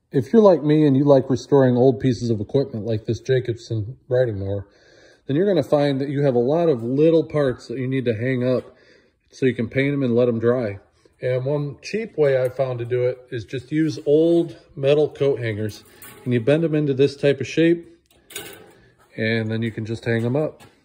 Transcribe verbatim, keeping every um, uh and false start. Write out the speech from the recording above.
If you're like me and you like restoring old pieces of equipment like this Jacobsen riding mower, then you're going to find that you have a lot of little parts that you need to hang up so you can paint them and let them dry. And one cheap way I found to do it is just use old metal coat hangers, and you bend them into this type of shape, and then you can just hang them up.